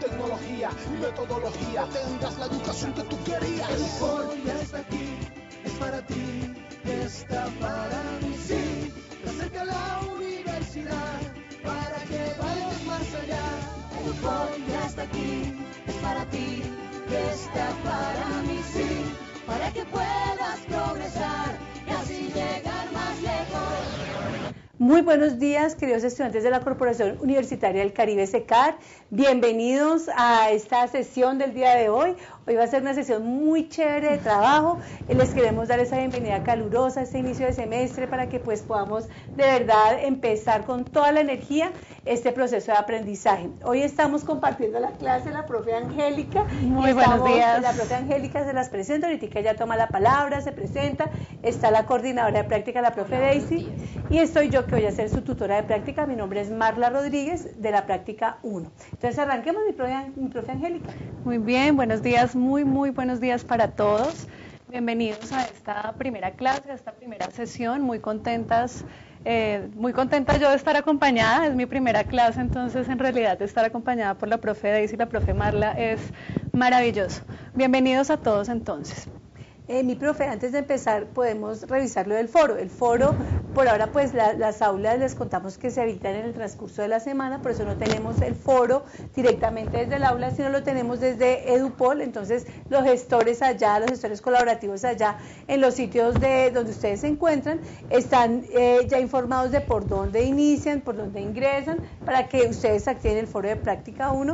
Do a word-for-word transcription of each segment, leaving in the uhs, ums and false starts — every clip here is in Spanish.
tecnología y metodología, tendrás la educación que tú querías. El foro ya está aquí, es para ti, está para mí, sí. Te acerca a la universidad para que vayas más allá. El foro ya está aquí, es para ti, está para mí, sí. Para que puedas progresar y así llegar más lejos. Muy buenos días, queridos estudiantes de la Corporación Universitaria del Caribe, SECAR. Bienvenidos a esta sesión del día de hoy. Hoy va a ser una sesión muy chévere de trabajo. Les queremos dar esa bienvenida calurosa a este inicio de semestre para que pues podamos de verdad empezar con toda la energía este proceso de aprendizaje. Hoy estamos compartiendo la clase de la profe Angélica. Muy buenos días. La profe Angélica se las presenta, ahorita ella toma la palabra, se presenta. Está la coordinadora de práctica, la profe Daisy, y estoy yo que voy a ser su tutora de práctica. Mi nombre es Marla Rodríguez, de la práctica uno. Entonces arranquemos, mi profe, mi profe Angélica. Muy bien, buenos días, muy muy buenos días para todos. Bienvenidos a esta primera clase, a esta primera sesión. Muy contentas, eh, muy contenta yo de estar acompañada. Es mi primera clase, entonces en realidad estar acompañada por la profe Daisy y la profe Marla es maravilloso. Bienvenidos a todos entonces. Eh, mi profe, antes de empezar podemos revisar lo del foro. El foro, por ahora pues la, las aulas les contamos que se habilitan en el transcurso de la semana, por eso no tenemos el foro directamente desde el aula, sino lo tenemos desde EduPol. Entonces los gestores allá, los gestores colaborativos allá en los sitios de donde ustedes se encuentran, están eh, ya informados de por dónde inician, por dónde ingresan, para que ustedes activen el foro de práctica uno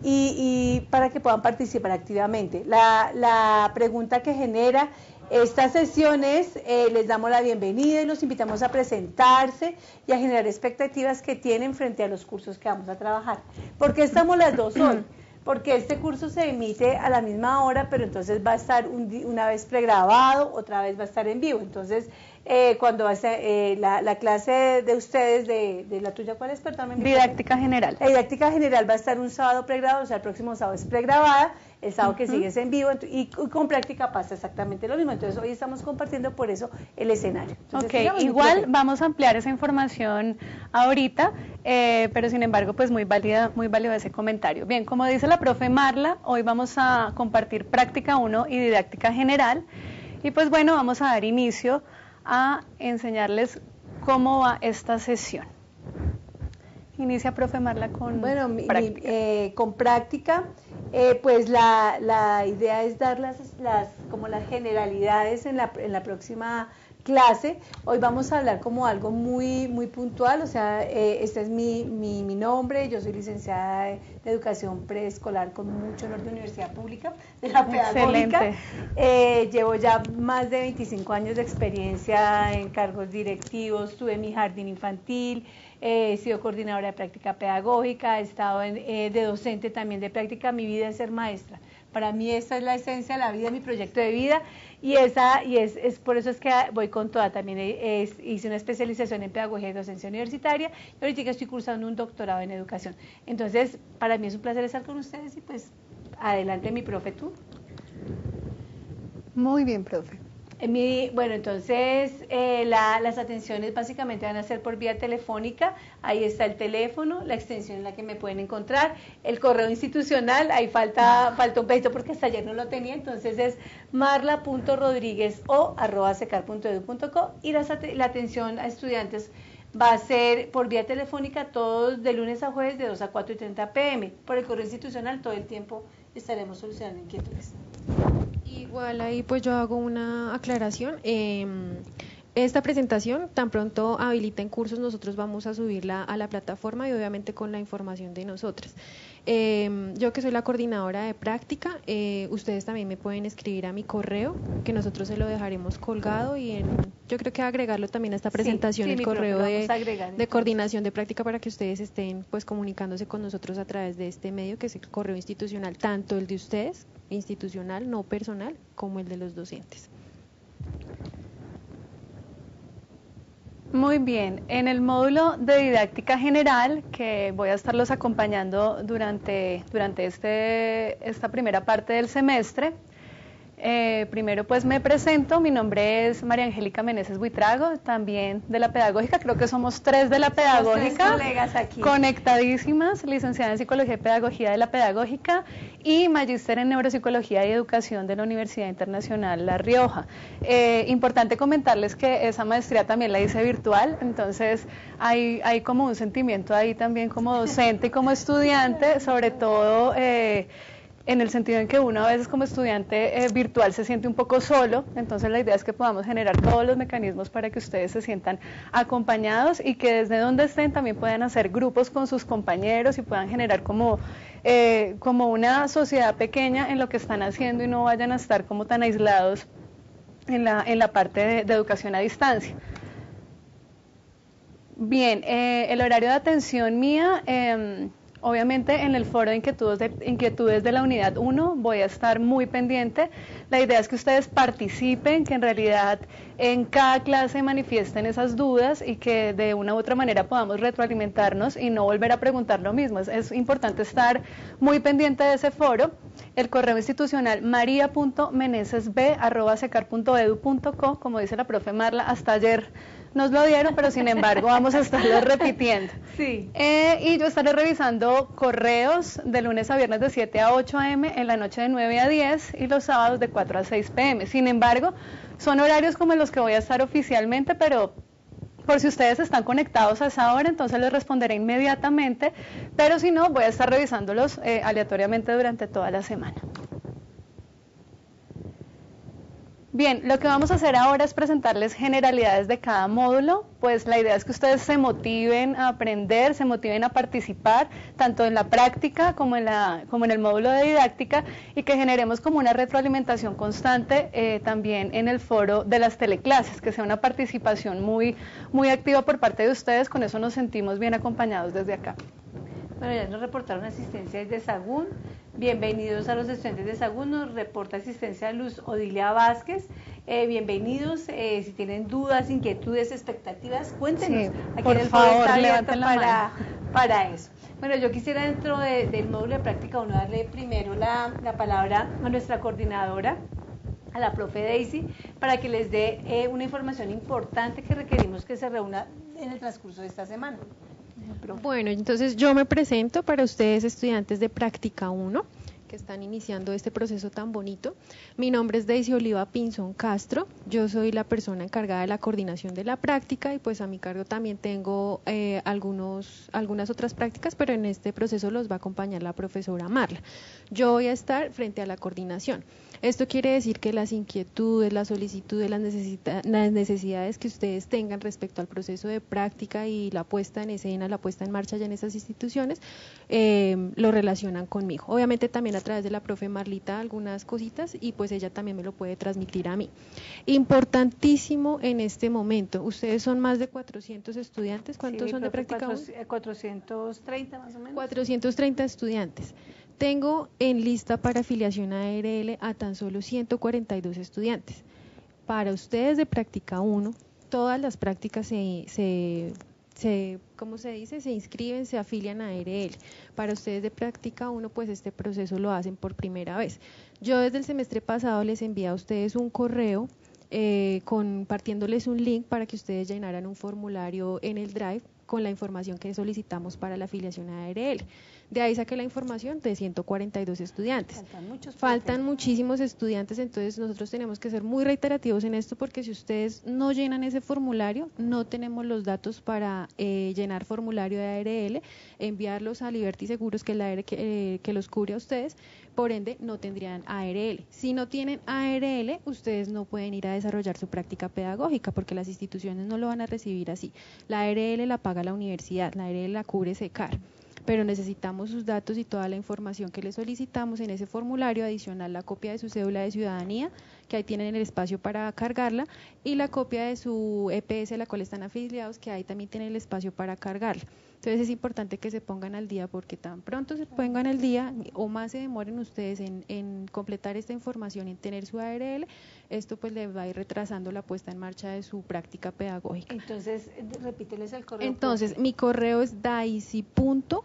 y, y para que puedan participar activamente. La, la pregunta que genera estas sesiones, eh, les damos la bienvenida y los invitamos a presentarse y a generar expectativas que tienen frente a los cursos que vamos a trabajar. ¿Por qué estamos las dos hoy? Porque este curso se emite a la misma hora, pero entonces va a estar un, una vez pregrabado, otra vez va a estar en vivo. Entonces, eh, cuando va a ser eh, la, la clase de ustedes, de, de la tuya, ¿cuál es? Perdón, didáctica general. La didáctica general va a estar un sábado pregrabado, o sea, el próximo sábado es pregrabada, el sábado uh-huh. que sigue es en vivo, y, y con práctica pasa exactamente lo mismo. Entonces, hoy estamos compartiendo por eso el escenario. Entonces, ok, digamos, igual vamos a ampliar esa información ahorita, eh, pero sin embargo, pues muy válida, muy válido ese comentario. Bien, como dice la profe Marla, hoy vamos a compartir práctica uno y didáctica general, y pues bueno, vamos a dar inicio a enseñarles cómo va esta sesión. Inicia, profe Marla, con bueno, mi, práctica. Mi, eh, con práctica, eh, pues la, la idea es dar las, las, como las generalidades en la, en la próxima clase. Hoy vamos a hablar como algo muy muy puntual, o sea, eh, este es mi, mi, mi nombre, yo soy licenciada de, de Educación Preescolar con mucho honor de Universidad Pública, de la Pedagógica. Eh, llevo ya más de veinticinco años de experiencia en cargos directivos, tuve mi jardín infantil, eh, he sido coordinadora de práctica pedagógica, he estado en, eh, de docente también de práctica. Mi vida es ser maestra. Para mí esa es la esencia de la vida, mi proyecto de vida, y esa y es, es por eso es que voy con toda. También es, hice una especialización en pedagogía y docencia universitaria, y ahorita estoy cursando un doctorado en educación. Entonces, para mí es un placer estar con ustedes y pues adelante, mi profe, tú. Muy bien, profe. Mi, bueno, entonces eh, la, las atenciones básicamente van a ser por vía telefónica. Ahí está el teléfono, la extensión en la que me pueden encontrar, el correo institucional, ahí falta falta un pedito porque hasta ayer no lo tenía, entonces es marla punto rodríguez o arroba secar punto edu punto co, y la, la atención a estudiantes va a ser por vía telefónica todos de lunes a jueves de dos a cuatro y treinta pm. Por el correo institucional todo el tiempo estaremos solucionando inquietudes. Igual ahí pues yo hago una aclaración. Eh, esta presentación, tan pronto habiliten cursos, nosotros vamos a subirla a la plataforma y obviamente con la información de nosotras. Eh, yo que soy la coordinadora de práctica, eh, ustedes también me pueden escribir a mi correo, que nosotros se lo dejaremos colgado, y en, yo creo que agregarlo también a esta presentación, sí, sí, el correo profe, de, agregar, de coordinación de práctica, para que ustedes estén pues comunicándose con nosotros a través de este medio, que es el correo institucional, tanto el de ustedes, institucional, no personal, como el de los docentes. Muy bien, en el módulo de didáctica general, que voy a estarlos acompañando durante, durante este, esta primera parte del semestre, Eh, primero pues me presento, mi nombre es María Angélica Meneses Buitrago, también de la Pedagógica, creo que somos tres de la Pedagógica, somos tres colegas aquí, conectadísimas, licenciada en Psicología y Pedagogía de la Pedagógica y magíster en Neuropsicología y Educación de la Universidad Internacional La Rioja. Eh, importante comentarles que esa maestría también la hice virtual, entonces hay, hay como un sentimiento ahí también como docente y como estudiante, sobre todo eh, en el sentido en que uno a veces como estudiante eh, virtual se siente un poco solo, entonces la idea es que podamos generar todos los mecanismos para que ustedes se sientan acompañados y que desde donde estén también puedan hacer grupos con sus compañeros y puedan generar como, eh, como una sociedad pequeña en lo que están haciendo y no vayan a estar como tan aislados en la, en la parte de, de educación a distancia. Bien, eh, el horario de atención mía... Eh, Obviamente en el foro de inquietudes, de inquietudes de la unidad uno voy a estar muy pendiente. La idea es que ustedes participen, que en realidad en cada clase manifiesten esas dudas y que de una u otra manera podamos retroalimentarnos y no volver a preguntar lo mismo. Es, es importante estar muy pendiente de ese foro. El correo institucional maria punto menesesb arroba secar punto edu punto co, como dice la profe Marla, hasta ayer nos lo dieron, pero sin embargo vamos a estarlo repitiendo. Sí. Eh, y yo estaré revisando correos de lunes a viernes de siete a ocho a eme, en la noche de nueve a diez y los sábados de cuatro a seis pe eme. Sin embargo, son horarios como los que voy a estar oficialmente, pero por si ustedes están conectados a esa hora, entonces les responderé inmediatamente, pero si no, voy a estar revisándolos eh, aleatoriamente durante toda la semana. Bien, lo que vamos a hacer ahora es presentarles generalidades de cada módulo, pues la idea es que ustedes se motiven a aprender, se motiven a participar, tanto en la práctica como en, la, como en el módulo de didáctica, y que generemos como una retroalimentación constante eh, también en el foro de las teleclases, que sea una participación muy, muy activa por parte de ustedes, con eso nos sentimos bien acompañados desde acá. Bueno, ya nos reportaron asistencia desde Sagún. Bienvenidos a los estudiantes de Sagún. Nos reporta asistencia Luz Odilia Vázquez. Eh, bienvenidos. Eh, si tienen dudas, inquietudes, expectativas, cuéntenos. Sí, Aquí por en el foro favor, está abierto levanten la para, para eso. Bueno, yo quisiera dentro de, del módulo de práctica uno darle primero la, la palabra a nuestra coordinadora, a la profe Daisy, para que les dé eh, una información importante que requerimos que se reúna en el transcurso de esta semana. Bueno, entonces yo me presento para ustedes, estudiantes de práctica uno, que están iniciando este proceso tan bonito. Mi nombre es Daisy Oliva Pinzón Castro, yo soy la persona encargada de la coordinación de la práctica y pues a mi cargo también tengo eh, algunos, algunas otras prácticas, pero en este proceso los va a acompañar la profesora Marla. Yo voy a estar frente a la coordinación. Esto quiere decir que las inquietudes, las solicitudes, las, las necesidades que ustedes tengan respecto al proceso de práctica y la puesta en escena, la puesta en marcha ya en esas instituciones, eh, lo relacionan conmigo. Obviamente también a través de la profe Marlita algunas cositas y pues ella también me lo puede transmitir a mí. Importantísimo en este momento, ustedes son más de cuatrocientos estudiantes, ¿cuántos sí, son de práctica? cuatrocientos treinta más o menos. cuatrocientos treinta estudiantes. Tengo en lista para afiliación a A R L a tan solo ciento cuarenta y dos estudiantes. Para ustedes de práctica uno, todas las prácticas se, se, se, ¿cómo se dice? Se inscriben, se afilian a A R L. Para ustedes de práctica uno, pues este proceso lo hacen por primera vez. Yo desde el semestre pasado les envié a ustedes un correo eh, compartiéndoles un link para que ustedes llenaran un formulario en el Drive con la información que solicitamos para la afiliación a A R L. De ahí saqué la información de ciento cuarenta y dos estudiantes. Faltan muchos. Faltan muchísimos estudiantes, entonces nosotros tenemos que ser muy reiterativos en esto porque si ustedes no llenan ese formulario, no tenemos los datos para eh, llenar formulario de A R L, enviarlos a Liberty Seguros, que es la A R L que, eh, que los cubre a ustedes, por ende no tendrían A R L. Si no tienen A R L, ustedes no pueden ir a desarrollar su práctica pedagógica porque las instituciones no lo van a recibir así. La A R L la paga la universidad, la A R L la cubre SECAR. Pero necesitamos sus datos y toda la información que les solicitamos en ese formulario, adicional la copia de su cédula de ciudadanía, que ahí tienen el espacio para cargarla, y la copia de su E P S a la cual están afiliados, que ahí también tienen el espacio para cargarla. Entonces es importante que se pongan al día porque tan pronto se pongan al día o más se demoren ustedes en, en completar esta información y en tener su A R L, esto pues les va a ir retrasando la puesta en marcha de su práctica pedagógica. Entonces, repíteles el correo. Entonces, profe. Mi correo es daisy punto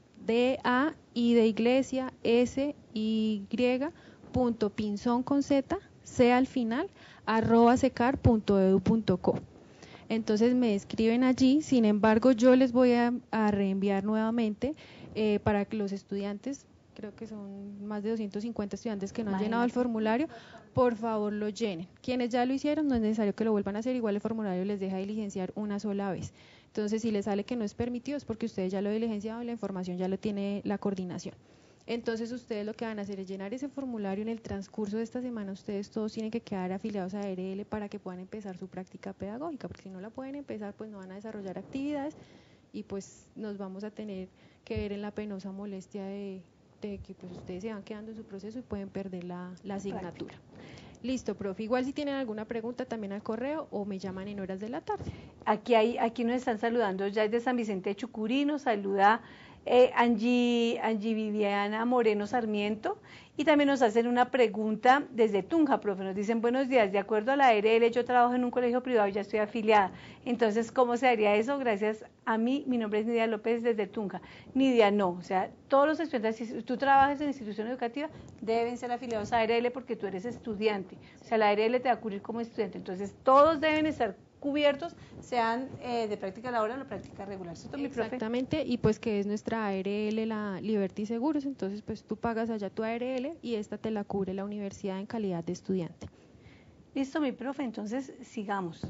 d a i de iglesia s y punto pinzón con z C al final, arroba secar punto edu punto co. Entonces me escriben allí, sin embargo yo les voy a, a reenviar nuevamente eh, para que los estudiantes, creo que son más de doscientos cincuenta estudiantes que no han llenado el formulario, por favor lo llenen. Quienes ya lo hicieron no es necesario que lo vuelvan a hacer, igual el formulario les deja diligenciar una sola vez. Entonces si les sale que no es permitido es porque ustedes ya lo diligenciaron y la información ya lo tiene la coordinación. Entonces ustedes lo que van a hacer es llenar ese formulario. En el transcurso de esta semana ustedes todos tienen que quedar afiliados a A R L para que puedan empezar su práctica pedagógica, porque si no la pueden empezar pues no van a desarrollar actividades y pues nos vamos a tener que ver en la penosa molestia de, de que pues ustedes se van quedando en su proceso y pueden perder la, la asignatura. Listo, profe. Igual si tienen alguna pregunta también al correo o me llaman en horas de la tarde. Aquí hay, aquí nos están saludando ya de San Vicente de Chucurí, nos saluda eh, Angie, Angie Viviana Moreno Sarmiento, y también nos hacen una pregunta desde Tunja, profe. Nos dicen, buenos días, de acuerdo a la A R L, yo trabajo en un colegio privado y ya estoy afiliada. Entonces, ¿cómo se haría eso? Gracias a mí, mi nombre es Nidia López desde Tunja. Nidia, no, o sea, todos los estudiantes, si tú trabajas en institución educativa, deben ser afiliados a A R L porque tú eres estudiante. O sea, la A R L te va a cubrir como estudiante. Entonces, todos deben estar cubiertos, sean eh, de práctica laboral o práctica regular. ¿Cierto, mi profe? Exactamente, y pues que es nuestra A R L, la Liberty Seguros, entonces pues tú pagas allá tu A R L y esta te la cubre la universidad en calidad de estudiante. Listo, mi profe, entonces sigamos.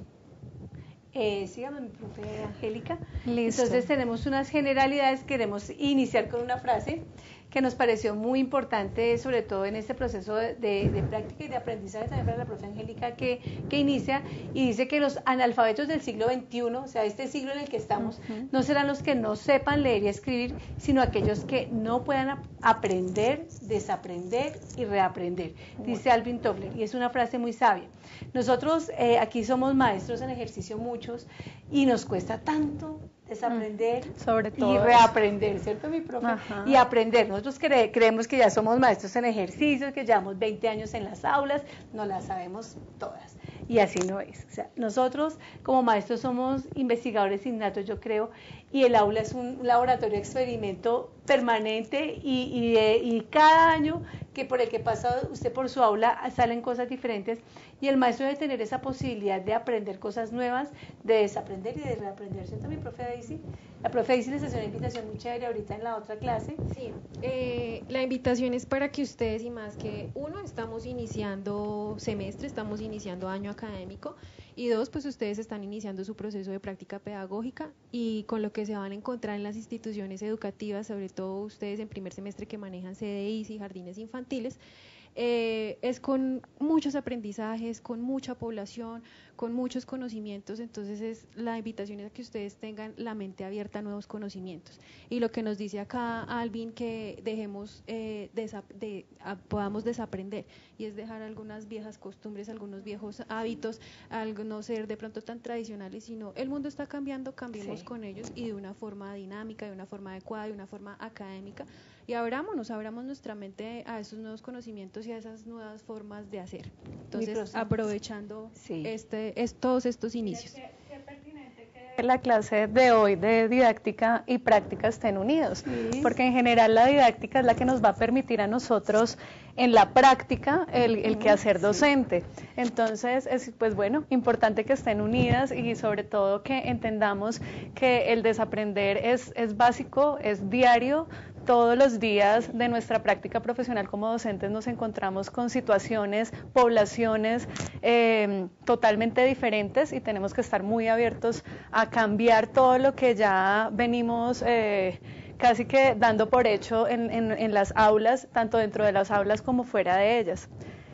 Eh, sigamos, mi profe Angélica. Listo. Entonces tenemos unas generalidades, queremos iniciar con una frase que nos pareció muy importante, sobre todo en este proceso de, de, de práctica y de aprendizaje, también para la profe Angélica que, que inicia, y dice que los analfabetos del siglo veintiuno, o sea, este siglo en el que estamos, uh-huh. no serán los que no sepan leer y escribir, sino aquellos que no puedan aprender, desaprender y reaprender, dice Alvin Toffler, y es una frase muy sabia. Nosotros eh, aquí somos maestros en ejercicio muchos, y nos cuesta tanto desaprender Sobre todo y reaprender, ¿cierto, mi profe? Ajá. Y aprender. Nosotros cre creemos que ya somos maestros en ejercicios, que llevamos veinte años en las aulas, no las sabemos todas. Y así no es. O sea, nosotros como maestros somos investigadores innatos, yo creo, y el aula es un laboratorio de experimento permanente y, y, de, y cada año que por el que pasa usted por su aula salen cosas diferentes, y el maestro debe tener esa posibilidad de aprender cosas nuevas, de desaprender y de reaprender, ¿cierto, mi profe Daisy? La profe Daisy les hace una invitación muy chévere ahorita en la otra clase. Sí, eh, la invitación es para que ustedes, y más que uno, estamos iniciando semestre, estamos iniciando año académico, y dos, pues ustedes están iniciando su proceso de práctica pedagógica, y con lo que se van a encontrar en las instituciones educativas, sobre todo ustedes en primer semestre que manejan C D Is y jardines infantiles, Eh, es con muchos aprendizajes, con mucha población, con muchos conocimientos. Entonces es la invitación es a que ustedes tengan la mente abierta a nuevos conocimientos, y lo que nos dice acá Alvin, que dejemos eh, desa de, a, podamos desaprender, y es dejar algunas viejas costumbres, algunos viejos hábitos, algo no ser de pronto tan tradicionales, sino el mundo está cambiando, cambiemos sí. con ellos, y de una forma dinámica, de una forma adecuada, de una forma académica, y abrámonos, abramos nuestra mente a esos nuevos conocimientos y a esas nuevas formas de hacer. Entonces, aprovechando sí. este, es, todos estos inicios. La clase de hoy de didáctica y práctica estén unidos, sí. porque en general la didáctica es la que nos va a permitir a nosotros en la práctica el, el quehacer docente. Entonces es pues bueno, importante que estén unidas, y sobre todo que entendamos que el desaprender es, es básico, es diario. Todos los días de nuestra práctica profesional como docentes nos encontramos con situaciones, poblaciones eh, totalmente diferentes, y tenemos que estar muy abiertos a cambiar todo lo que ya venimos eh, casi que dando por hecho en, en, en las aulas, tanto dentro de las aulas como fuera de ellas.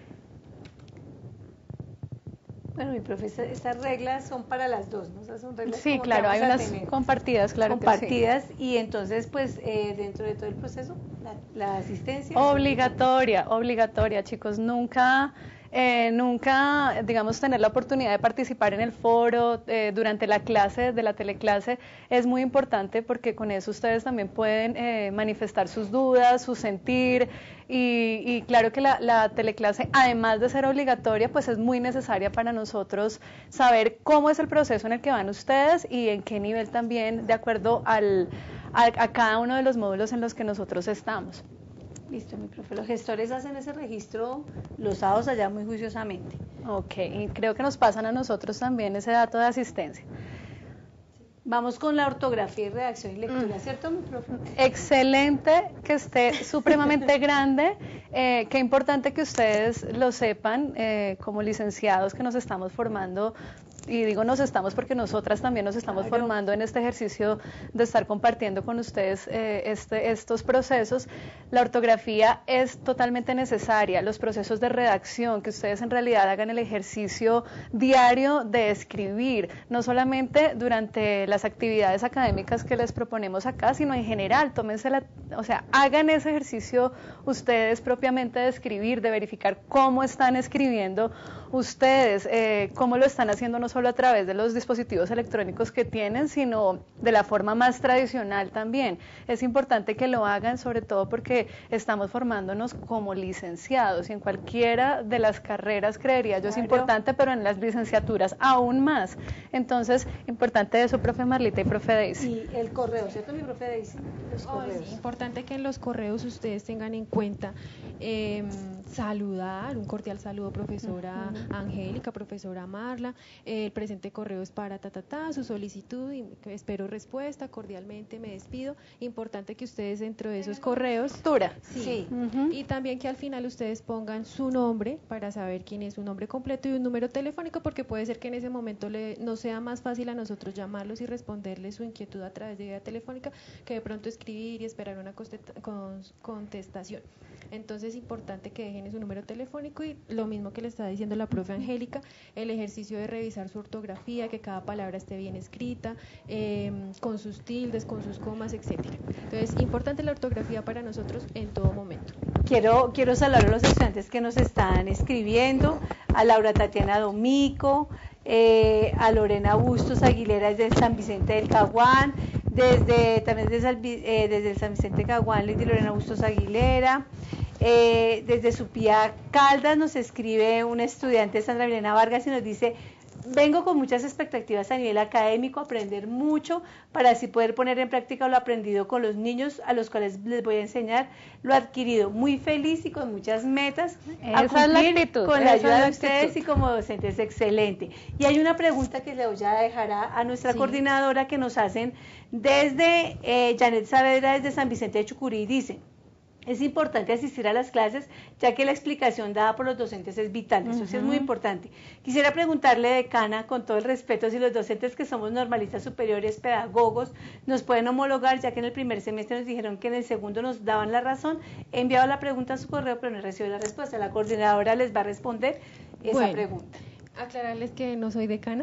Bueno, mi profesor, estas reglas son para las dos, ¿no? O sea, son reglas sí, claro, hay unas compartidas, claro compartidas, que sí. Y entonces, pues, eh, dentro de todo el proceso, la, la asistencia. Obligatoria, obligatoria, chicos, nunca... Eh, nunca, digamos, tener la oportunidad de participar en el foro eh, durante la clase, de la teleclase, es muy importante, porque con eso ustedes también pueden eh, manifestar sus dudas, su sentir, y, y claro que la, la teleclase, además de ser obligatoria, pues es muy necesaria para nosotros saber cómo es el proceso en el que van ustedes y en qué nivel también, de acuerdo al, a, a cada uno de los módulos en los que nosotros estamos. Listo, mi profe. Los gestores hacen ese registro los sábados allá muy juiciosamente. Ok, y creo que nos pasan a nosotros también ese dato de asistencia. Vamos con la ortografía y redacción y lectura, mm. ¿cierto, mi profe? Excelente, que esté supremamente grande. Eh, qué importante que ustedes lo sepan eh, como licenciados que nos estamos formando. Y digo nos estamos porque nosotras también nos estamos claro. formando en este ejercicio de estar compartiendo con ustedes eh, este, estos procesos. La ortografía es totalmente necesaria, los procesos de redacción, que ustedes en realidad hagan el ejercicio diario de escribir, no solamente durante las actividades académicas que les proponemos acá, sino en general, tómense la, o sea, hagan ese ejercicio ustedes propiamente de escribir, de verificar cómo están escribiendo ustedes, eh, cómo lo están haciendo no solo a través de los dispositivos electrónicos que tienen, sino de la forma más tradicional también. Es importante que lo hagan, sobre todo porque estamos formándonos como licenciados y en cualquiera de las carreras, creería yo, claro. es importante, pero en las licenciaturas aún más. Entonces, importante eso, profe Marlita y profe Daisy. Y el correo, ¿cierto, mi profe Daisy? Los oh, correos. Sí, importante que en los correos ustedes tengan en cuenta eh, saludar, un cordial saludo, profesora uh-huh. Angélica, profesora Marla, eh, el presente correo es para ta, ta, ta, su solicitud, y espero respuesta, cordialmente me despido. Importante que ustedes dentro de esos correos, sí, sí. Uh-huh. y también que al final ustedes pongan su nombre para saber quién es su nombre completo y un número telefónico, porque puede ser que en ese momento le, nos sea más fácil a nosotros llamarlos y responderles su inquietud a través de vía telefónica que de pronto escribir y esperar una contestación. Entonces es importante que dejen su número telefónico y lo mismo que le está diciendo la profe Angélica, el ejercicio de revisar su ortografía, que cada palabra esté bien escrita, eh, con sus tildes, con sus comas, etcétera. Entonces, importante la ortografía para nosotros en todo momento. Quiero, quiero saludar a los estudiantes que nos están escribiendo, a Laura Tatiana Domico, eh, a Lorena Bustos Aguilera desde San Vicente del Caguán, desde también desde, eh, desde el San Vicente del Caguán, Lady Lorena Bustos Aguilera. Eh, desde Supía Caldas nos escribe una estudiante, Sandra Milena Vargas, y nos dice: vengo con muchas expectativas a nivel académico, aprender mucho para así poder poner en práctica lo aprendido con los niños a los cuales les voy a enseñar lo adquirido. Muy feliz y con muchas metas esa a cumplir es la actitud, con la ayuda de ustedes y como docentes. Excelente. Y hay una pregunta que le voy a dejar a, a nuestra sí. coordinadora que nos hacen desde eh, Janet Saavedra desde San Vicente de Chucurí. Dice: es importante asistir a las clases, ya que la explicación dada por los docentes es vital. Eso uh-huh. sí es muy importante. Quisiera preguntarle, decana, con todo el respeto, si los docentes que somos normalistas superiores, pedagogos, nos pueden homologar, ya que en el primer semestre nos dijeron que en el segundo nos daban la razón. He enviado la pregunta a su correo, pero no he recibido la respuesta. La coordinadora les va a responder esa bueno. pregunta. Aclararles que no soy decana.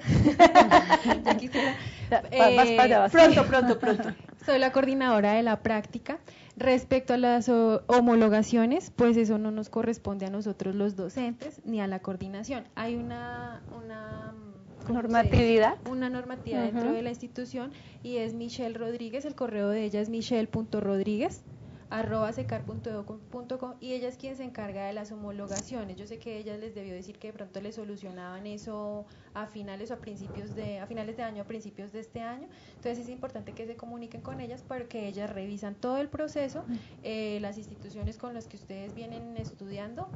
ya quisiera. Eh, vas para allá, vas. Pronto, pronto, pronto. Soy la coordinadora de la práctica. Respecto a las o, homologaciones, pues eso no nos corresponde a nosotros los docentes ni a la coordinación. Hay una, una normatividad, una normatividad uh-huh. dentro de la institución y es Michelle Rodríguez. El correo de ella es michelle punto rodríguez arroba secar punto edu punto com y ella es quien se encarga de las homologaciones. Yo sé que ella les debió decir que de pronto le solucionaban eso a finales o a principios de a finales de año, a principios de este año. Entonces es importante que se comuniquen con ellas porque ellas revisan todo el proceso, eh, las instituciones con las que ustedes vienen estudiando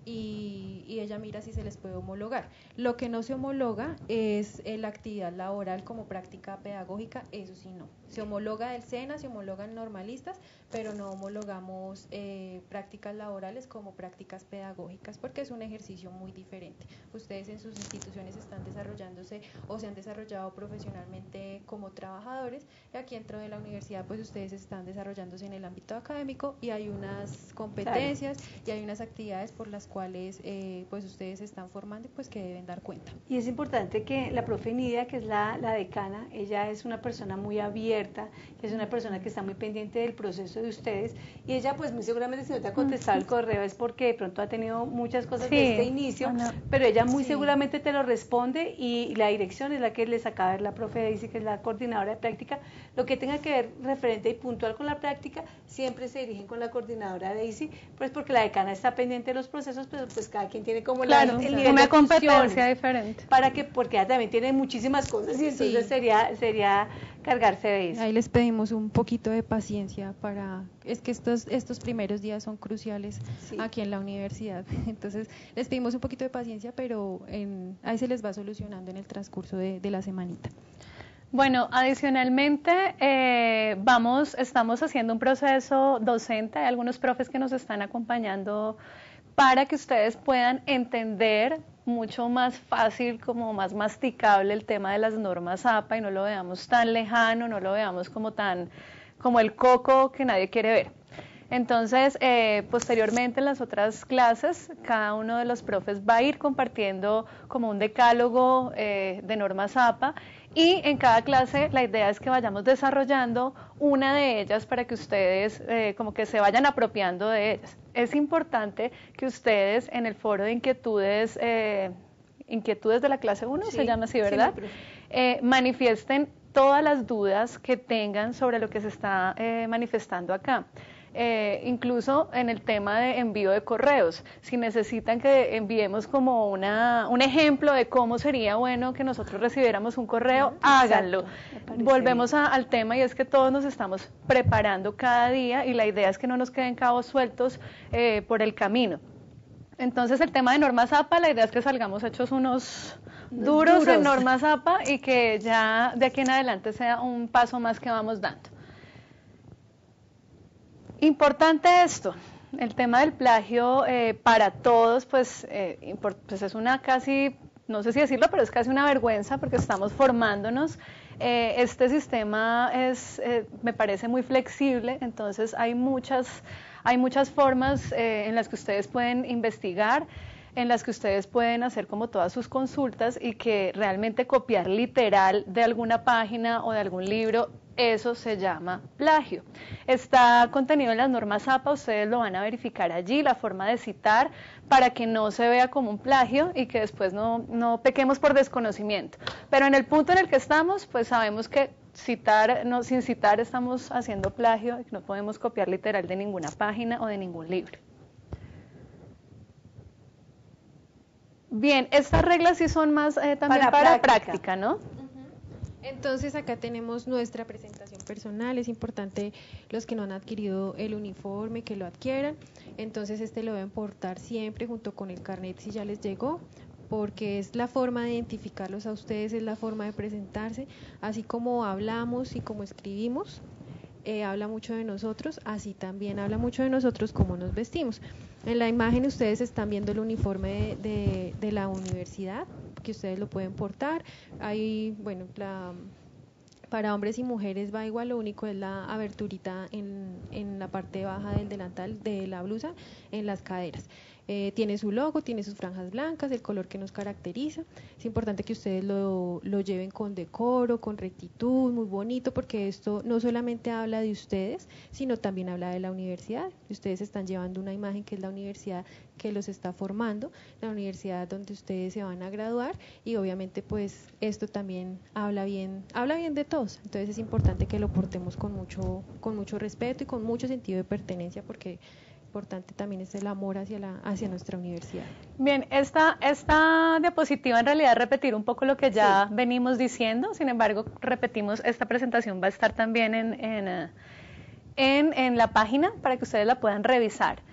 y, y ella mira si se les puede homologar. Lo que no se homologa es eh, la actividad laboral como práctica pedagógica, eso sí no. Se homologa del SENA, se homologan normalistas, pero no homologamos eh, prácticas laborales como prácticas pedagógicas porque es un ejercicio muy diferente. Ustedes en sus instituciones están desarrollándose o se han desarrollado profesionalmente como trabajadores y aquí dentro de la universidad pues ustedes están desarrollándose en el ámbito académico y hay unas competencias claro. y hay unas actividades por las cuales eh, pues ustedes se están formando y pues que deben dar cuenta. Y es importante que la profe Nidia, que es la, la decana, ella es una persona muy abierta, que es una persona que está muy pendiente del proceso de ustedes y ella pues muy seguramente si no te ha contestado el correo es porque de pronto ha tenido muchas cosas sí, de este inicio, oh no. pero ella muy sí. seguramente te lo responde y la dirección es la que les acaba de ver la profe Daisy, que es la coordinadora de práctica. Lo que tenga que ver referente y puntual con la práctica siempre se dirigen con la coordinadora Daisy, pues porque la decana está pendiente de los procesos cursos, pero pues cada quien tiene como claro, la, el nivel una de competencia funciones, diferente. para que, porque ella también tiene muchísimas cosas y entonces Sí. sería, sería cargarse de eso. Ahí les pedimos un poquito de paciencia para, es que estos, estos primeros días son cruciales Sí. aquí en la universidad, entonces les pedimos un poquito de paciencia, pero en, ahí se les va solucionando en el transcurso de, de la semanita. Bueno, adicionalmente, eh, vamos, estamos haciendo un proceso docente, hay algunos profes que nos están acompañando para que ustedes puedan entender mucho más fácil, como más masticable el tema de las normas A P A y no lo veamos tan lejano, no lo veamos como tan, como el coco que nadie quiere ver. Entonces, eh, posteriormente en las otras clases, cada uno de los profes va a ir compartiendo como un decálogo eh, de normas A P A y en cada clase la idea es que vayamos desarrollando una de ellas para que ustedes eh, como que se vayan apropiando de ellas. Es importante que ustedes en el foro de inquietudes, eh, inquietudes de la clase uno, Sí, se llama así, sí, ¿verdad? mi profe. Eh, manifiesten todas las dudas que tengan sobre lo que se está eh, manifestando acá. Eh, incluso en el tema de envío de correos, si necesitan que enviemos como una, un ejemplo de cómo sería bueno que nosotros recibiéramos un correo, Exacto, háganlo. me parece Volvemos bien. a- al tema y es que todos nos estamos preparando cada día y la idea es que no nos queden cabos sueltos eh, por el camino. Entonces el tema de normas A P A, la idea es que salgamos hechos unos duros, duros. en normas A P A y que ya de aquí en adelante sea un paso más que vamos dando. Importante esto, el tema del plagio eh, para todos, pues, eh, import- pues es una casi, no sé si decirlo, pero es casi una vergüenza porque estamos formándonos. Eh, este sistema es, eh, me parece muy flexible, entonces hay muchas, hay muchas formas eh, en las que ustedes pueden investigar, en las que ustedes pueden hacer como todas sus consultas y que realmente copiar literal de alguna página o de algún libro, eso se llama plagio. Está contenido en las normas A P A, ustedes lo van a verificar allí, la forma de citar, para que no se vea como un plagio y que después no, no pequemos por desconocimiento. Pero en el punto en el que estamos, pues sabemos que citar, no, sin citar estamos haciendo plagio y que no podemos copiar literal de ninguna página o de ningún libro. Bien, estas reglas sí son más eh, también Para para, práctica. práctica, ¿no? Entonces acá tenemos nuestra presentación personal, es importante los que no han adquirido el uniforme que lo adquieran, entonces este lo deben portar siempre junto con el carnet si ya les llegó, porque es la forma de identificarlos a ustedes, es la forma de presentarse, así como hablamos y como escribimos, eh, habla mucho de nosotros, así también habla mucho de nosotros cómo nos vestimos. En la imagen ustedes están viendo el uniforme de, de, de la universidad, que ustedes lo pueden portar. Ahí, bueno, la, para hombres y mujeres va igual, lo único es la aberturita en, en la parte baja del delantal de la blusa, en las caderas. Eh, tiene su logo, tiene sus franjas blancas, el color que nos caracteriza. Es importante que ustedes lo, lo lleven con decoro, con rectitud, muy bonito, porque esto no solamente habla de ustedes, sino también habla de la universidad. Ustedes están llevando una imagen que es la universidad que los está formando, la universidad donde ustedes se van a graduar, y obviamente pues esto también habla bien, habla bien de todos. Entonces es importante que lo portemos con mucho, con mucho respeto y con mucho sentido de pertenencia, porque importante también es el amor hacia la hacia nuestra universidad. Bien, esta, esta diapositiva en realidad es repetir un poco lo que ya sí. venimos diciendo, sin embargo, repetimos, esta presentación va a estar también en, en, en, en la página para que ustedes la puedan revisar.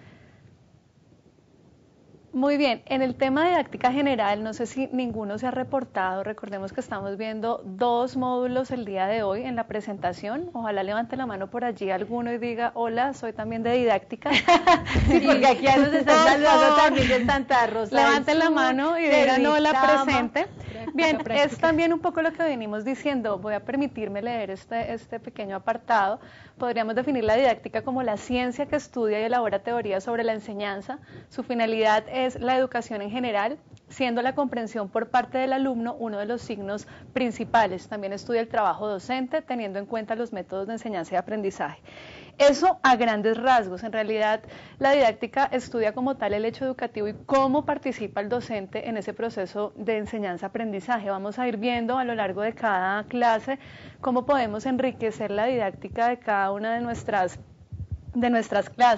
Muy bien, en el tema de didáctica general, no sé si ninguno se ha reportado, recordemos que estamos viendo dos módulos el día de hoy en la presentación, ojalá levante la mano por allí alguno y diga, hola, soy también de didáctica. Sí, porque aquí ya nos están saludando también de Santa Rosa. Levanten la mano y digan hola, presente. Bien, práctica. Es también un poco lo que venimos diciendo, voy a permitirme leer este, este pequeño apartado. Podríamos definir la didáctica como la ciencia que estudia y elabora teorías sobre la enseñanza. Su finalidad es la educación en general, siendo la comprensión por parte del alumno uno de los signos principales. También estudia el trabajo docente, teniendo en cuenta los métodos de enseñanza y aprendizaje. Eso a grandes rasgos. En realidad, la didáctica estudia como tal el hecho educativo y cómo participa el docente en ese proceso de enseñanza-aprendizaje. Vamos a ir viendo a lo largo de cada clase cómo podemos enriquecer la didáctica de cada una de nuestras de nuestras clases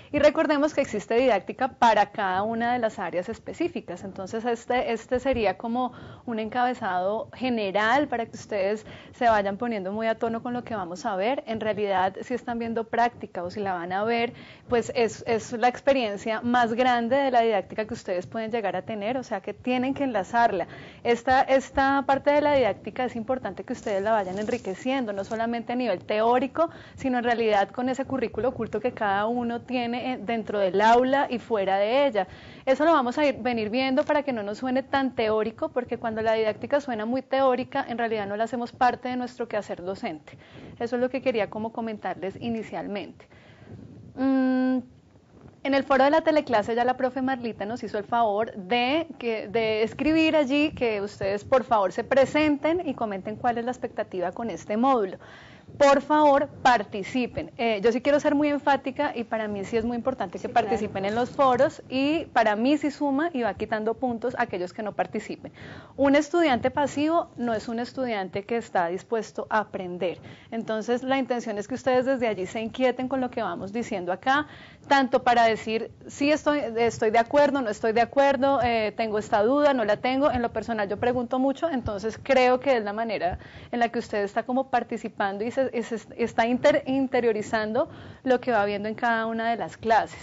Y recordemos que existe didáctica para cada una de las áreas específicas, entonces este, este sería como un encabezado general para que ustedes se vayan poniendo muy a tono con lo que vamos a ver. En realidad, si están viendo práctica o si la van a ver, pues es, es la experiencia más grande de la didáctica que ustedes pueden llegar a tener, o sea que tienen que enlazarla. Esta, esta parte de la didáctica es importante que ustedes la vayan enriqueciendo, no solamente a nivel teórico, sino en realidad con ese currículo oculto que cada uno tiene dentro del aula y fuera de ella. Eso lo vamos a ir, venir viendo para que no nos suene tan teórico, porque cuando la didáctica suena muy teórica, en realidad no la hacemos parte de nuestro quehacer docente. Eso es lo que quería como comentarles inicialmente. Mm, en el foro de la teleclase ya la profe Marlita nos hizo el favor de, que, de escribir allí que ustedes por favor se presenten y comenten cuál es la expectativa con este módulo. Por favor, participen. Eh, yo sí quiero ser muy enfática y para mí sí es muy importante que sí, participen claro. en los foros y para mí sí suma y va quitando puntos a aquellos que no participen. Un estudiante pasivo no es un estudiante que está dispuesto a aprender. Entonces, la intención es que ustedes desde allí se inquieten con lo que vamos diciendo acá, tanto para decir sí estoy, estoy de acuerdo, no estoy de acuerdo, eh, tengo esta duda, no la tengo. En lo personal yo pregunto mucho, entonces creo que es la manera en la que usted está como participando y se, se está inter, interiorizando lo que va viendo en cada una de las clases.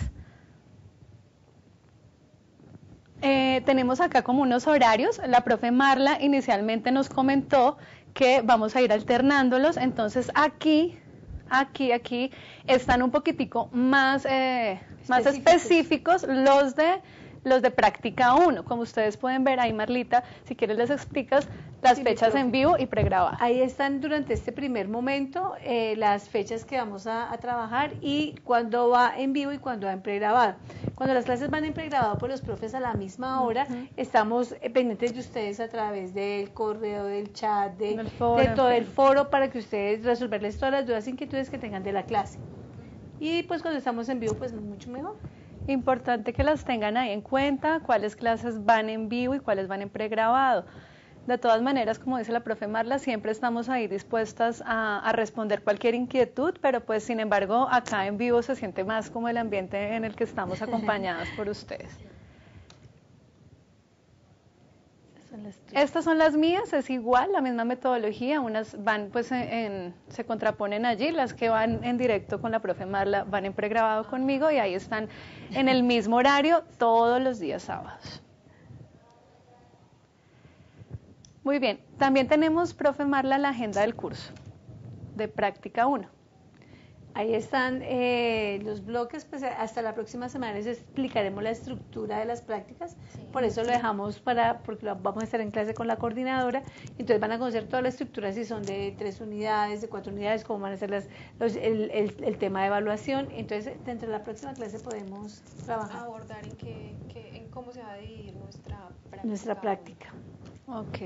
Eh, tenemos acá como unos horarios. La profe Marla inicialmente nos comentó que vamos a ir alternándolos, entonces aquí aquí, aquí están un poquitico más, eh, más específicos los de los de práctica uno, como ustedes pueden ver ahí, Marlita, si quieres les explicas las sí, fechas en vivo y pregrabadas. Ahí están durante este primer momento eh, las fechas que vamos a, a trabajar y cuando va en vivo y cuando va en pregrabado. Cuando las clases van en pregrabado por los profes a la misma hora, uh-huh. estamos eh, pendientes de ustedes a través del correo, del chat, de, foro, de todo el foro para que ustedes resolverles todas las dudas e inquietudes que tengan de la clase. Y pues cuando estamos en vivo, pues mucho mejor. Importante que las tengan ahí en cuenta, cuáles clases van en vivo y cuáles van en pregrabado. De todas maneras, como dice la profe Marla, siempre estamos ahí dispuestas a, a responder cualquier inquietud, pero pues sin embargo acá en vivo se siente más como el ambiente en el que estamos acompañadas por ustedes. Estas son las mías, es igual, la misma metodología, unas van pues en, en, se contraponen allí, las que van en directo con la profe Marla van en pregrabado conmigo y ahí están en el mismo horario todos los días sábados. Muy bien, también tenemos, profe Marla, la agenda del curso de práctica uno. Ahí están eh, los bloques, pues hasta la próxima semana les explicaremos la estructura de las prácticas, sí, por eso lo dejamos para, porque vamos a estar en clase con la coordinadora, entonces van a conocer toda la estructura, si son de tres unidades, de cuatro unidades, cómo van a ser las, los, el, el, el tema de evaluación, entonces dentro de la próxima clase podemos trabajar. Abordar en, qué, qué, en cómo se va a dividir nuestra práctica. Nuestra práctica. Ok.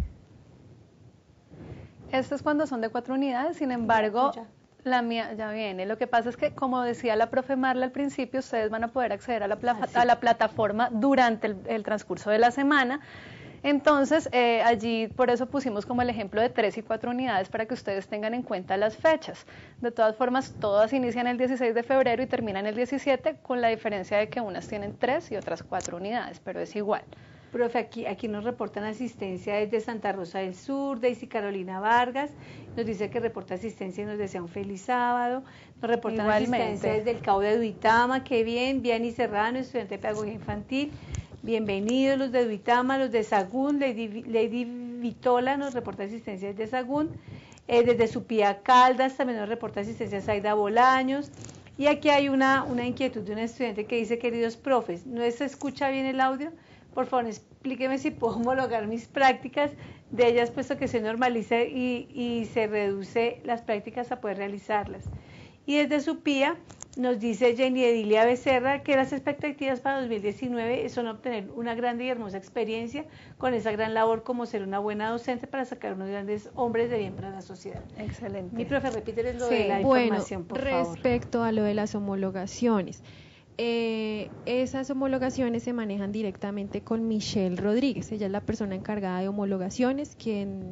Esto es cuando son de cuatro unidades, sin embargo... Ya. La mía ya viene. Lo que pasa es que, como decía la profe Marla al principio, ustedes van a poder acceder a la, pla ah, sí. a la plataforma durante el, el transcurso de la semana. Entonces, eh, allí por eso pusimos como el ejemplo de tres y cuatro unidades para que ustedes tengan en cuenta las fechas. De todas formas, todas inician el dieciséis de febrero y terminan el diecisiete, con la diferencia de que unas tienen tres y otras cuatro unidades, pero es igual. Profe, aquí, aquí nos reportan asistencia desde Santa Rosa del Sur, Daisy Carolina Vargas, nos dice que reporta asistencia y nos desea un feliz sábado, nos reportan Igualmente. asistencia desde el Cabo de Duitama, qué bien, Vianney Serrano, estudiante de pedagogía infantil, bienvenidos los de Duitama, los de Sagún, Lady, Lady Vitola nos reporta asistencia desde Sagún, eh, desde Supía Caldas también nos reporta asistencia Zaida Bolaños, y aquí hay una, una inquietud de un estudiante que dice, queridos profes, ¿no se escucha bien el audio? Por favor, explíqueme si puedo homologar mis prácticas de ellas, puesto que se normaliza y, y se reduce las prácticas a poder realizarlas. Y desde Supía nos dice Jenny Edilia Becerra que las expectativas para dos mil diecinueve son obtener una grande y hermosa experiencia con esa gran labor como ser una buena docente para sacar unos grandes hombres de bien para la sociedad. Excelente. Mi profe, repíteles lo sí, de la bueno, información, por favor. Respecto a lo de las homologaciones. Eh, esas homologaciones se manejan directamente con Michelle Rodríguez, ella es la persona encargada de homologaciones, quien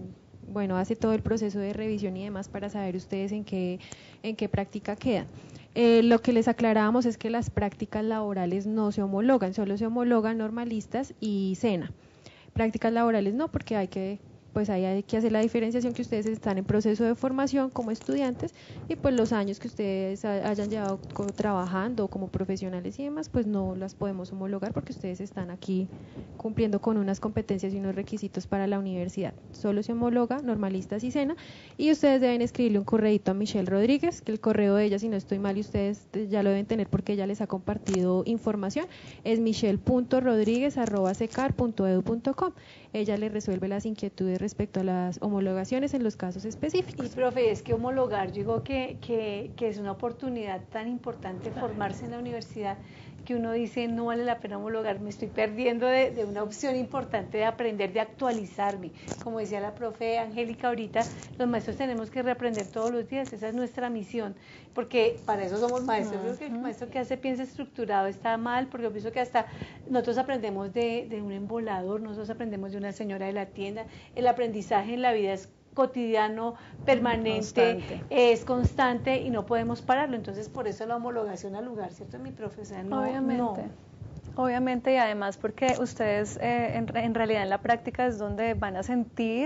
bueno, hace todo el proceso de revisión y demás para saber ustedes en qué, en qué práctica quedan. Eh, lo que les aclarábamos es que las prácticas laborales no se homologan, solo se homologan normalistas y SENA. Prácticas laborales no, porque hay que, pues ahí hay que hacer la diferenciación que ustedes están en proceso de formación como estudiantes y pues los años que ustedes hayan llevado trabajando como profesionales y demás, pues no las podemos homologar porque ustedes están aquí cumpliendo con unas competencias y unos requisitos para la universidad. Solo se homologa normalistas y SENA y ustedes deben escribirle un correíto a Michelle Rodríguez, que el correo de ella, si no estoy mal y ustedes ya lo deben tener porque ella les ha compartido información, es michelle punto rodríguez arroba secar punto edu punto com. Ella le resuelve las inquietudes respecto a las homologaciones en los casos específicos. Y profe, es que homologar, yo digo que, que, que es una oportunidad tan importante formarse en la universidad que uno dice no vale la pena homologar, me estoy perdiendo de, de una opción importante de aprender, de actualizarme. Como decía la profe Angélica ahorita, los maestros tenemos que reaprender todos los días, esa es nuestra misión, porque para eso somos maestros. Yo creo que el maestro que hace piensa estructurado está mal, porque yo pienso que hasta nosotros aprendemos de, de un embolador, nosotros aprendemos de una señora de la tienda, el aprendizaje en la vida es cotidiano, permanente, constante. Es constante y no podemos pararlo, entonces por eso la homologación al lugar, ¿cierto? Mi profesora, no, obviamente, no. obviamente y además porque ustedes eh, en, en realidad en la práctica es donde van a sentir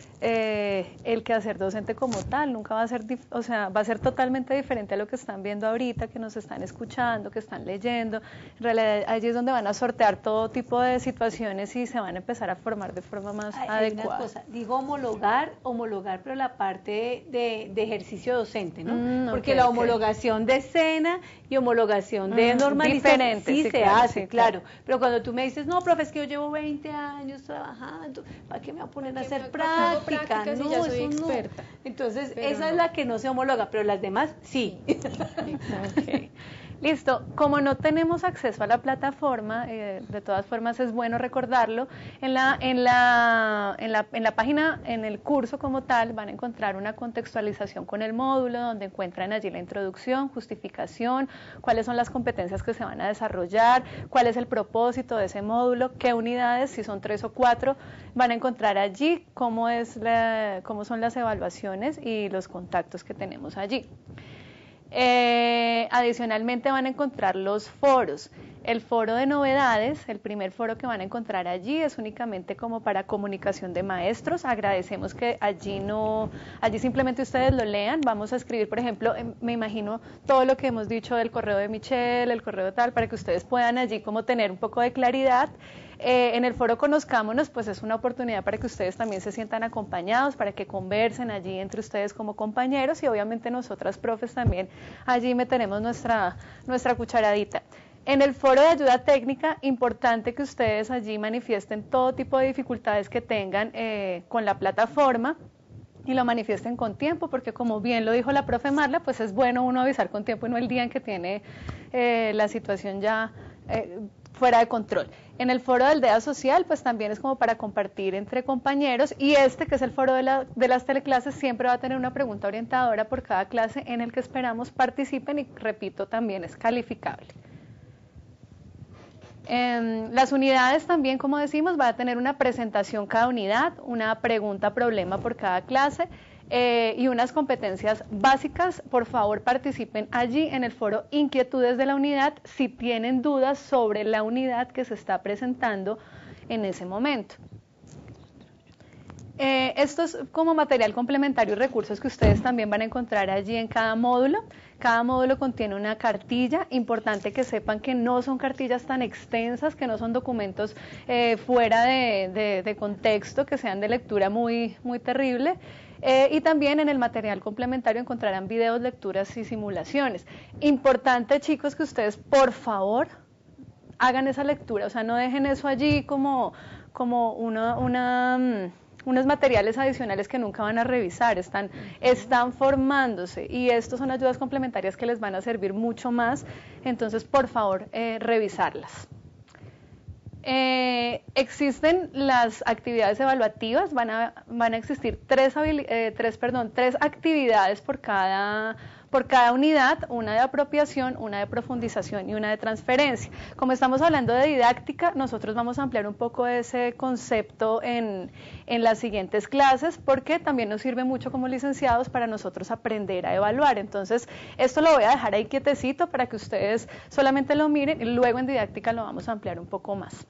eh, el quehacer docente como tal, nunca va a ser, o sea, va a ser totalmente diferente a lo que están viendo ahorita, que nos están escuchando, que están leyendo. En realidad allí es donde van a sortear todo tipo de situaciones y se van a empezar a formar de forma más Hay, adecuada. Hay una cosa, digo homologar, homologar, pero la parte de, de ejercicio docente, ¿no? Mm, Porque okay, la okay. homologación de SENA y homologación de mm, normalistas sí, sí se claro, hace, sí, claro. claro. Pero cuando tú me dices, no, profe, es que yo llevo veinte años trabajando, ¿para qué me voy a poner a hacer práctica? prácticas No, y ya soy eso experta. No. Entonces, Pero esa no. es la que no se homologa, pero las demás sí. Okay. Listo, como no tenemos acceso a la plataforma, eh, de todas formas es bueno recordarlo, en la, en, la, en, la, en la página, en el curso como tal, van a encontrar una contextualización con el módulo, donde encuentran allí la introducción, justificación, cuáles son las competencias que se van a desarrollar, cuál es el propósito de ese módulo, qué unidades, si son tres o cuatro, van a encontrar allí cómo, es la, cómo son las evaluaciones y los contactos que tenemos allí. Eh, adicionalmente van a encontrar los foros. El foro de novedades, el primer foro que van a encontrar allí es únicamente como para comunicación de maestros. Agradecemos que allí no, allí simplemente ustedes lo lean. Vamos a escribir, por ejemplo, me imagino todo lo que hemos dicho del correo de Michelle, el correo tal, para que ustedes puedan allí como tener un poco de claridad. Eh, en el foro Conozcámonos, pues es una oportunidad para que ustedes también se sientan acompañados, para que conversen allí entre ustedes como compañeros y obviamente nosotras profes también allí meteremos nuestra, nuestra cucharadita. En el foro de ayuda técnica, importante que ustedes allí manifiesten todo tipo de dificultades que tengan eh, con la plataforma y lo manifiesten con tiempo, porque como bien lo dijo la profe Marla, pues es bueno uno avisar con tiempo y no el día en que tiene eh, la situación ya eh, fuera de control. En el foro del D E A Social, pues también es como para compartir entre compañeros, y este, que es el foro de, la, de las teleclases, siempre va a tener una pregunta orientadora por cada clase en el que esperamos participen y, repito, también es calificable. Eh, las unidades también, como decimos, va a tener una presentación cada unidad, una pregunta problema por cada clase eh, y unas competencias básicas. Por favor, participen allí en el foro Inquietudes de la unidad si tienen dudas sobre la unidad que se está presentando en ese momento. Eh, esto es como material complementario y recursos que ustedes también van a encontrar allí en cada módulo. Cada módulo contiene una cartilla, importante que sepan que no son cartillas tan extensas, que no son documentos eh, fuera de, de, de contexto, que sean de lectura muy, muy terrible. Eh, y también en el material complementario encontrarán videos, lecturas y simulaciones. Importante, chicos, que ustedes por favor hagan esa lectura, o sea, no dejen eso allí como, como una... una unos materiales adicionales que nunca van a revisar, están, están formándose y estos son ayudas complementarias que les van a servir mucho más, entonces por favor eh, revisarlas. Eh, existen las actividades evaluativas, van a, van a existir tres, eh, tres, perdón, tres actividades por cada, por cada unidad, una de apropiación, una de profundización y una de transferencia. Como estamos hablando de didáctica, nosotros vamos a ampliar un poco ese concepto en, en las siguientes clases, porque también nos sirve mucho como licenciados para nosotros aprender a evaluar. Entonces, esto lo voy a dejar ahí quietecito para que ustedes solamente lo miren y luego en didáctica lo vamos a ampliar un poco más.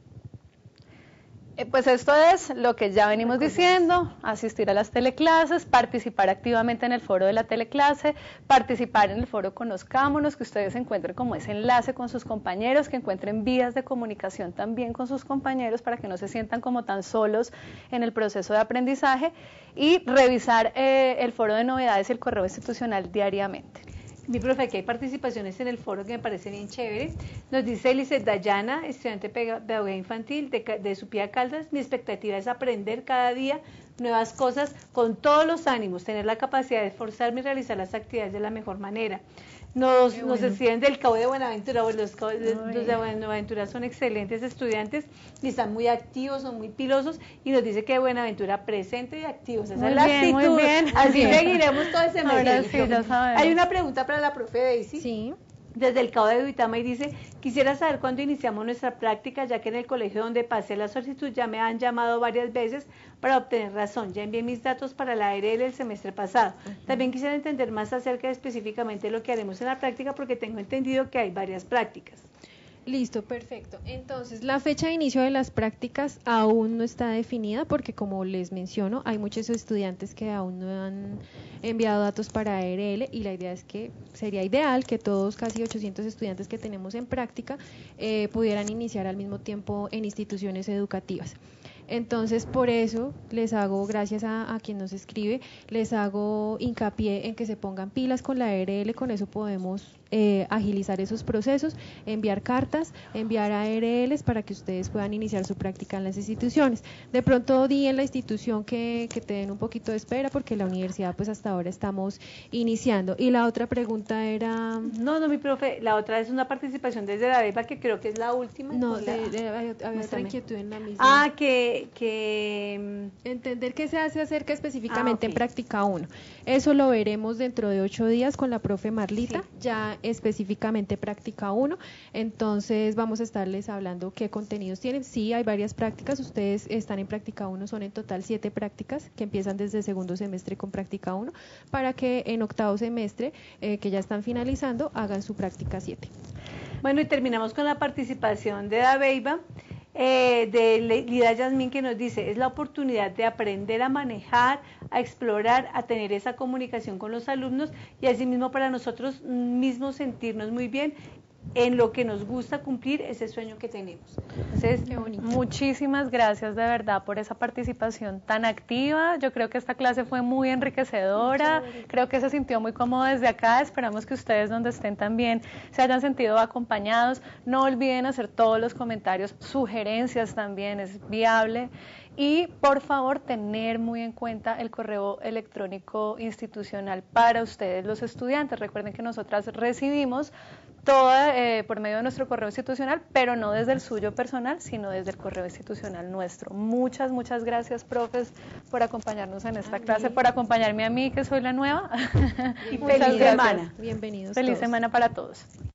Pues esto es lo que ya venimos diciendo: asistir a las teleclases, participar activamente en el foro de la teleclase, participar en el foro Conozcámonos, que ustedes encuentren como ese enlace con sus compañeros, que encuentren vías de comunicación también con sus compañeros para que no se sientan como tan solos en el proceso de aprendizaje, y revisar eh, el foro de novedades y el correo institucional diariamente. Mi profe, aquí hay participaciones en el foro que me parece bien chévere. Nos dice Eliseth Dayana, estudiante de pedagogía infantil de, de Supía Caldas: mi expectativa es aprender cada día nuevas cosas con todos los ánimos, tener la capacidad de esforzarme y realizar las actividades de la mejor manera. Nos, bueno. nos escriben del Cabo de Buenaventura, pues los, los de Buenaventura son excelentes estudiantes y están muy activos, son muy pilosos, y nos dice que Buenaventura presente y activos. Esa muy es la bien, actitud. Muy bien. Así seguiremos todo ese mes. Sí, lo sabemos. Hay una pregunta para la profe Daisy. Sí. Desde el Cabo de Duitama, y dice: quisiera saber cuándo iniciamos nuestra práctica, ya que en el colegio donde pasé la solicitud ya me han llamado varias veces para obtener razón. Ya envié mis datos para la A R L el semestre pasado. Uh-huh. También quisiera entender más acerca de específicamente lo que haremos en la práctica, porque tengo entendido que hay varias prácticas. Listo, perfecto. Entonces, la fecha de inicio de las prácticas aún no está definida, porque como les menciono, hay muchos estudiantes que aún no han enviado datos para A R L, y la idea es que sería ideal que todos, casi ochocientos estudiantes que tenemos en práctica, eh, pudieran iniciar al mismo tiempo en instituciones educativas. Entonces, por eso les hago, gracias a, a quien nos escribe, les hago hincapié en que se pongan pilas con la A R L. Con eso podemos eh, agilizar esos procesos, enviar cartas, enviar A R Ls para que ustedes puedan iniciar su práctica en las instituciones. De pronto di en la institución que, que te den un poquito de espera, porque la universidad pues hasta ahora estamos iniciando. Y la otra pregunta era... No, no, mi profe, la otra es una participación desde la BEPA, que creo que es la última. No, de, de, de, había otra Muéstrame. inquietud en la misma. Ah, que... que entender qué se hace acerca específicamente ah, okay. en práctica uno. Eso lo veremos dentro de ocho días con la profe Marlita, sí. Ya específicamente práctica uno. Entonces vamos a estarles hablando qué contenidos tienen. Sí, hay varias prácticas. Ustedes están en práctica uno, son en total siete prácticas que empiezan desde el segundo semestre con práctica uno, para que en octavo semestre, eh, que ya están finalizando, hagan su práctica siete. Bueno, y terminamos con la participación de Dabeiba. Eh, de Lida Yasmín, que nos dice: es la oportunidad de aprender a manejar, a explorar, a tener esa comunicación con los alumnos, y asimismo para nosotros mismos sentirnos muy bien en lo que nos gusta, cumplir ese sueño que tenemos. Entonces, muchísimas gracias de verdad por esa participación tan activa. Yo creo que esta clase fue muy enriquecedora, creo que se sintió muy cómodo desde acá. Esperamos que ustedes, donde estén, también se hayan sentido acompañados. No olviden hacer todos los comentarios, sugerencias también, es viable. Y por favor, tener muy en cuenta el correo electrónico institucional para ustedes, los estudiantes. Recuerden que nosotras recibimos todo eh, por medio de nuestro correo institucional, pero no desde el suyo personal, sino desde el correo institucional nuestro. Muchas, muchas gracias, profes, por acompañarnos en esta clase, por acompañarme a mí, que soy la nueva. Y feliz semana. Bienvenidos. Feliz todos. semana para todos.